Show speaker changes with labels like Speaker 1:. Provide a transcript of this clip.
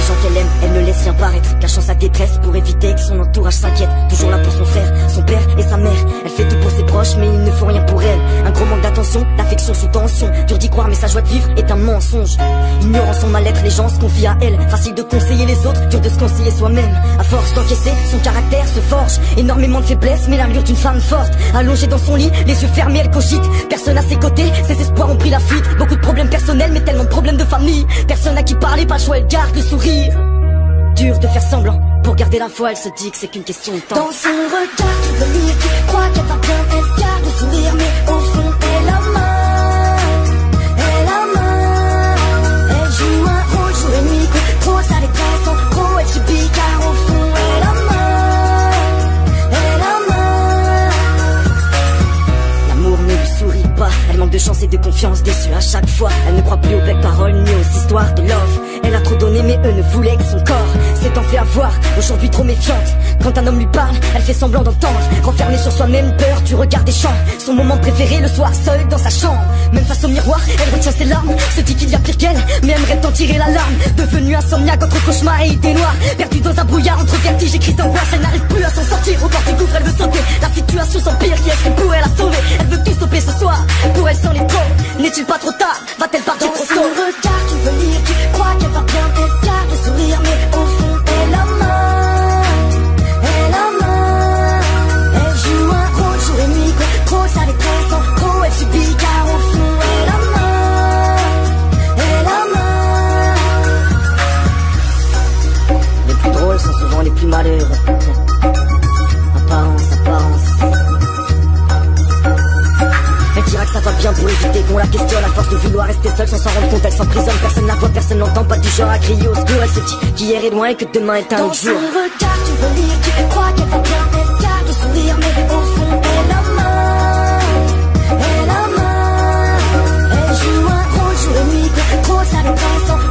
Speaker 1: gens qu'elle aime, elle ne laisse rien paraître, cachant sa détresse pour éviter que son entourage s'inquiète. Toujours là pour son frère, son père et sa mère. Elle fait tout pour ses proches mais ils ne font rien pour elle. Un gros manque d'attention, l'affection sous tension. Dur d'y croire mais sa joie de vivre est un mensonge. Ignorant son mal-être, les gens se confient à elle. Facile de conseiller les autres, dur de se conseiller soi-même. À force d'encaisser, son caractère se forge. Énormément de faiblesse mais l'allure d'une femme forte. Allongée dans son lit, les yeux fermés, elle cogite. Personne à ses côtés, ses espoirs ont pris la fuite. Beaucoup de problèmes personnels mais tellement de problèmes de famille. Personne à qui parler, pas le choix, elle garde le sourire. Dur de faire semblant, pour garder la foi, elle se dit que c'est qu'une question de temps.
Speaker 2: Dans son regard, tu veux lire, tu crois qu'elle va bien, elle garde le sourire, mais au fond, elle a mal. Elle a mal. Elle joue un rôle, jour et nuit, trop ça détresse, en gros, elle subit, car au fond, elle a mal. Elle a mal.
Speaker 1: L'amour ne lui sourit pas, elle manque de chance et de confiance, déçue à chaque fois. Elle ne croit plus aux belles paroles ni aux histoires de love. Elle a trop donné mais eux ne voulaient que son corps. S'étant fait avoir, aujourd'hui trop méfiante. Quand un homme lui parle, elle fait semblant d'entendre. Renfermée sur soi-même, peur du regard des champs. Son moment préféré le soir, seule dans sa chambre. Même face au miroir, elle retient ses larmes. Se dit qu'il y a pire qu'elle, mais aimerait en tirer l'alarme. Devenue insomniaque entre cauchemar et idées noires. Perdue dans un brouillard entre vertige et crise d'angoisse. Elle n'arrive plus à s'en sortir, au bord du gouffre elle veut sauter. La situation s'empire, qui est-ce qui pourrait la sauver? Elle veut tout stopper ce soir, pour elle c'en est trop. N'est-il pas trop tard? Va-t-elle partir trop tôt?
Speaker 2: Dans son regard, tu veux lire, tu crois qu'elle va bien, elle garde le sourire, mais au fond, elle a mal. Elle a mal. Elle joue un rôle, jour et nuit, trop ça détresse, en gros, elle subit, car au fond, elle a mal. Elle a mal.
Speaker 1: Les plus drôles sont souvent les plus malheureux. Apparence, apparence. Elle dira que ça va bien pour éviter qu'on la questionne. À force de vouloir rester seule sans s'en rendre compte, elle s'emprisonne. Personne la voit, personne l'entend, pas du genre à crier au secours. Elle se dit qu'hier est loin et que demain est un
Speaker 2: Dans
Speaker 1: autre
Speaker 2: son
Speaker 1: jour.
Speaker 2: regard, tu veux lire, tu crois qu'elle va bien, elle garde le sourire, mais au fond, elle a mal. Elle a mal. Elle joue un rôle, jour et nuit, trop ça détresse,